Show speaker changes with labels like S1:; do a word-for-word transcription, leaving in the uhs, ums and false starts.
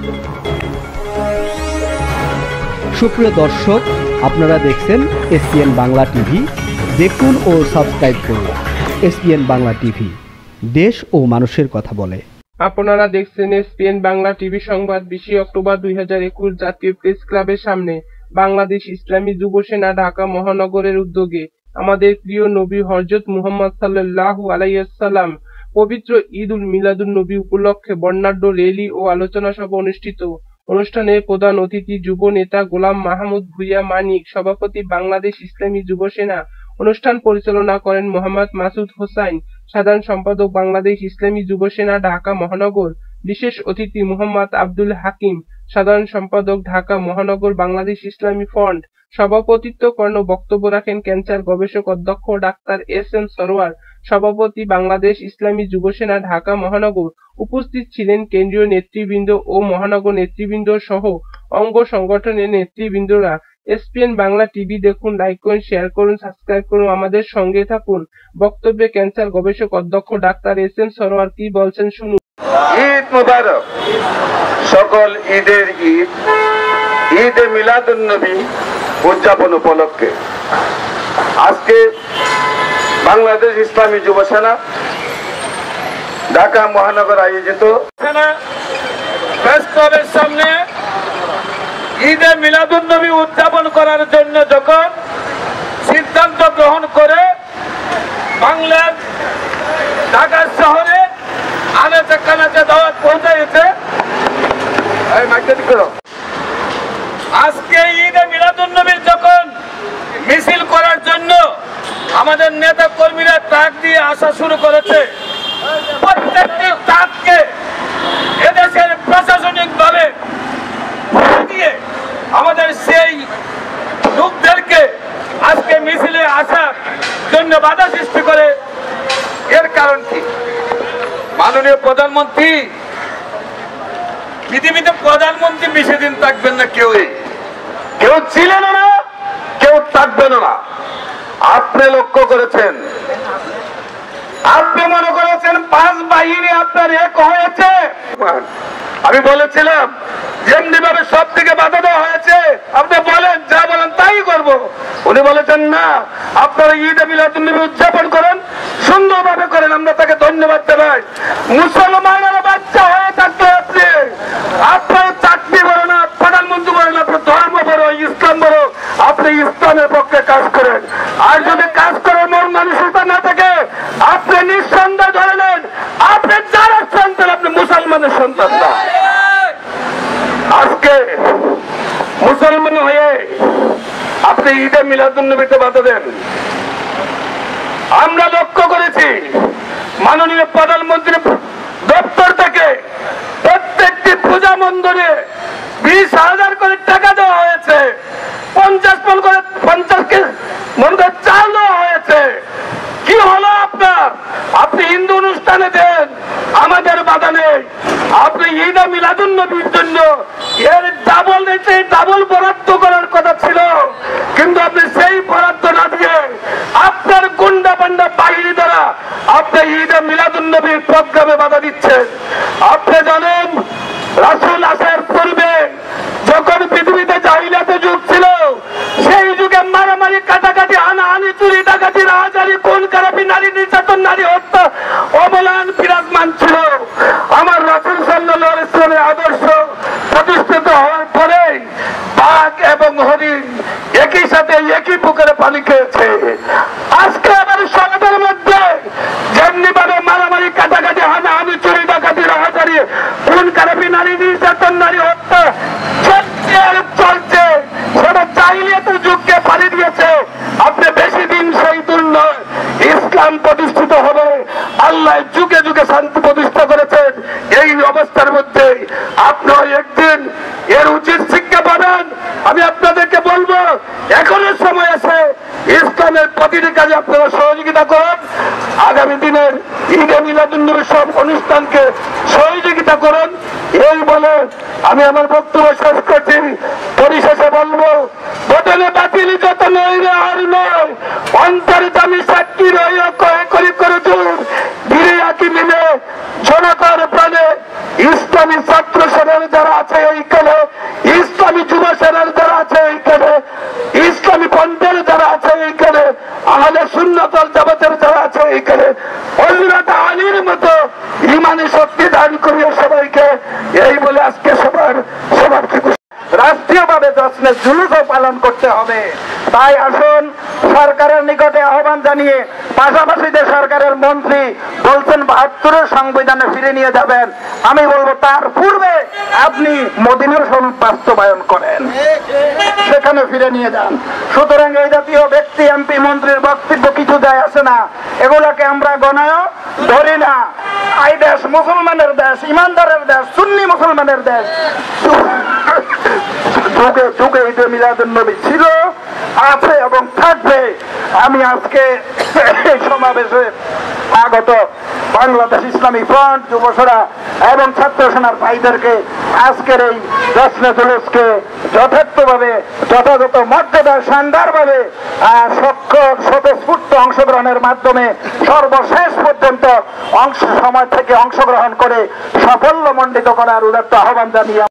S1: সুপ্রিয় দর্শক, আপনারা দেখছেন এসপিএন বাংলা টিভি। দেখুন ও সাবস্ক্রাইব করুন এসপিএন বাংলা টিভি, দেশ ও মানুষের কথা বলে।
S2: আপনারা দেখছেন এসপিএন বাংলা টিভি সংবাদ। বিশে অক্টোবর দুই হাজার একুশ জাতীয় প্রেস ক্লাবের সামনে বাংলাদেশ ইসলামী যুব সেনা ঢাকা মহানগরের উদ্যোগে আমাদের প্রিয় নবী হযরত মুহাম্মদ সাল্লাল্লাহু আলাইহি ওয়াসাল্লাম পবিত্র ঈদ উল মিলাদুন নবী উপলক্ষে বর্ণাঢ্য র্যালি ও আলোচনা সভা অনুষ্ঠিত। অনুষ্ঠানে প্রধান অতিথি যুব নেতা গোলাম মাহমুদ ভুঁইয়া মানিক, সভাপতি বাংলাদেশ ইসলামী যুব সেনা। অনুষ্ঠান পরিচালনা করেন মোহাম্মদ মাসুদ হোসাইন, সাধারণ সম্পাদক বাংলাদেশ ইসলামী যুব সেনা ঢাকা মহানগর। বিশেষ অতিথি মোহাম্মদ আব্দুল হাকিম, সাধারণ সম্পাদক ঢাকা মহানগর বাংলাদেশ ইসলামী ফ্রন্ট। সভাপতিত্ব করেন ও বক্তব্য রাখেন ক্যান্সার গবেষক অধ্যক্ষ ডাক্তার এস এম সরওয়, সভাপতি বাংলাদেশ ইসলামী যুব সেনা ঢাকা মহানগর। উপস্থিত ছিলেন কেন্দ্রীয় নেতৃবৃন্দ ও মহানগর নেতৃবৃন্দ সহ অঙ্গ সংগঠনের নেতৃবৃন্দরা। এসপিএন বাংলা টিভি দেখুন, লাইক করুন, শেয়ার করুন, সাবস্ক্রাইব করুন, আমাদের সঙ্গে থাকুন। বক্তব্যে ক্যান্সার গবেষক অধ্যক্ষ ডাক্তার এস এম সরওয়ার কি বলছেন শুনুন।
S3: ঈদ মুবারক। সকল ঈদের ঈদ, ঈদে মিলাদুন নবী উদযাপন উপলক্ষে আজকে বাংলাদেশ ইসলামী যুব সেনা ঢাকা মহানগর আয়োজিত সেনা প্রেস ক্লাবের সামনে ঈদে মিলাদুন নবী উদযাপন করার জন্য যখন সিদ্ধান্ত গ্রহণ করে বাংলার ঢাকা শহরে আনাচে কানাচে দাওয়াত পৌঁছাইছে। আজকে ঈদে মিলাদুন নবীর যখন মিছিল করার জন্য আমাদের নেতা কর্মীরা ট্রাক দিয়ে আসা শুরু করেছে, প্রত্যেকটি ট্রাককে এদেশের প্রশাসনিক ভাবে দিয়ে আমাদের সেই লোকদেরকে আজকে মিছিলে আসার জন্য বাধা সৃষ্টি করে। এর কারণ কি? মাননীয় প্রধানমন্ত্রী, পৃথিবীতে প্রধানমন্ত্রী বেশি দিন থাকবেন না, কেউ কেউ ছিলেন না, কেউ থাকবেন না। আপনি লক্ষ্য করেছেন, আপনি মনে করেছেন পাঁচ বাহিনী আপনার এক হয়েছে। আমি বলেছিলাম যেমনি ভাবে সব থেকে বাধা দেওয়া হয়েছে, আপনি বলেন যা বলেন তাই করবো। উনি বলেছেন না, আপনারা ঈদে মিলাদুন নবী উদযাপন করেন, সুন্দরভাবে করেন, আমরা তাকে ধন্যবাদ জানাই। মুসলমানেরা বাচ্চা হয়ে থাকতে আপনি আপনার চাকরি বড় না, প্রধানমন্ত্রী বড় না, আপনার ধর্ম বড়, ইসলাম বড়, আপনি ইসলামের পক্ষে কাজ করেন। আর যদি কাজ করার মন মানসিকতা না থাকে, আপনি নিঃসন্দেহ ধরে নেন আপনি যারা সন্তান, আপনি মুসলমানের সন্তান না। আজকে মুসলমান হয়ে আপনি ঈদে মিলাদুন নবীতে বাধা দেন। আমরা লক্ষ্য করেছি মাননীয় প্রধানমন্ত্রীর দপ্তর থেকে প্রত্যেকটি পূজা মন্দিরে বিশ হাজার করে টাকা দেওয়া হয়েছে, পঞ্চাশ মন করে পঞ্চাশ মন করে চাল দেওয়া হয়েছে। কি হলো আপনার? আপনি হিন্দু অনুষ্ঠানে দেন, আমাদের বাধা নেই। আপনি ঈদে মিলাদুন নবীর জন্য এর ডাবল দিতে ডাবল বরাদ্দ করার কথা ছিল, কিন্তু আপনি সেই বরাদ্দ না দিয়ে আপনার গুন্ডা পান্ডা বাহিনী দ্বারা আপনি ঈদে মিলাদুন নবীর প্রোগ্রামে বাধা দিচ্ছেন। আপনি জানেন রাসূল আসার পূর্বে যখন পৃথিবীতে জাহিলিয়াতে যুগ ছিল, সেই যুগে মারামারি, কাটাকাটি, হানাহানি, চুরি, ডাকাতি, রাহাজারি, খুন খারাপি, নারী নির্যাতন, নারী হত্যা অবলান বিরাজমান ছিল। আমার রাসূল সাল্লাল্লাহু আলাইহি ওয়াসাল্লামের আদর্শ প্রতিষ্ঠিত হওয়ার পরে বাঘ এবং হরিণ একই সাথে একই পুকুরে পানি খেয়েছে। আজকে আবার সমাজের মধ্যে যেমনি ভাবে মারামারি, কাটাকাটি, হানাহানি, চুরি, ডাকাতি, রাহাজারি, খুন খারাপি, নারী নির্যাতন, নারী হত্যা চলছে, সেটা জাহিলিয়াতের যুগকে পানি দিয়েছে। আপনি বেশি দিন সেই দূর নয়, ইসলাম প্রতিষ্ঠিত হবে। আল্লাহ যুগে যুগে শান্তি প্রতিষ্ঠা করেছেন। এই অবস্থার মধ্যে আপনার একদিন এর উচিত শিক্ষা পাবেন। আমি আপনাদেরকে বলবো, এখনো সময় আছে, ইসলামের প্রতিটি কাজে আপনারা সহযোগিতা করুন। আগামী দিনের ঈদে মিলাদুন নবীর সব অনুষ্ঠানকে সহযোগিতা করুন। এই বলে আমি আমার বক্তব্য শেষ করছি। পরিশেষে বলবো, বদলে বাতিল যত নয় রে আর নয়, অন্তরে দামি সাক্ষী রইয়া কয়ে করি করে দূর, ধীরে আঁকি মিলে জনতার প্রাণে ইসলামী ছাত্র সমাজ যারা আছে এইখানে, ইসলামী যুব সেনার যারা আছে এইখানে, ইসলামী পন্থের যারা আছে এইখানে, আহলে সুন্নাত ওয়াল জামাতের যারা আছে এইখানে, হযরত আলীর মতো ইমানি শক্তি দান করিয়া সবাইকে, এই বলে আজকে সবার সমাপ্তি। রাষ্ট্রীয়ভাবে জশ্নে জুলুসও পালন করতে হবে। তাই আসুন সরকারের নিকটে আহ্বান জানিয়ে, পাশাপাশি যে সরকারের মন্ত্রী বলছেন বাহাত্তরের সংবিধানে ফিরে নিয়ে যাবেন, আমি বলবো তার পূর্বে আপনি মদিনার শরীফ বাস্তবায়ন করেন, সেখানে ফিরে নিয়ে যান। সুতরাং এই জাতীয় ব্যক্তি এমপি মন্ত্রীর বক্তব্য কিছু যায় আসে না, এগুলোকে আমরা গণায় ধরি না। এই দেশ মুসলমানের দেশ, ইমানদারের দেশ, সুন্নি মুসলমানের দেশ। যুগে যুগে ঈদে মিলাদুন নবী ছিল, আছে এবং থাকবে। আমি আজকে এই সমাবেশে আগত বাংলাদেশ ইসলামী ফ্রন্ট, যুবসরা এবং ছাত্র সেনার ভাইদেরকে আজকের এই জশ্নে জুলুসকে যথার্থভাবে, যথাযথ মর্যাদা, শানদারভাবে স্বতঃস্ফূর্ত অংশগ্রহণের মাধ্যমে সর্বশেষ পর্যন্ত অংশ সময় থেকে অংশগ্রহণ করে সাফল্যমণ্ডিত করার উদাত্ত আহ্বান জানিয়ে